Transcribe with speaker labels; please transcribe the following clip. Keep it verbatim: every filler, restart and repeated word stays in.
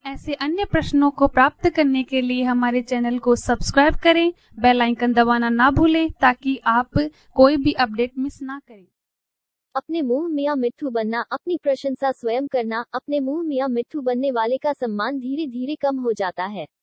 Speaker 1: ऐसे अन्य प्रश्नों को प्राप्त करने के लिए हमारे चैनल को सब्सक्राइब करें, बेल आइकन दबाना ना भूलें ताकि आप कोई भी अपडेट मिस ना करें।
Speaker 2: अपने मुंह मियां मिट्ठू बनना, अपनी प्रशंसा स्वयं करना। अपने मुंह मियां मिट्ठू बनने वाले का सम्मान धीरे धीरे कम हो जाता है।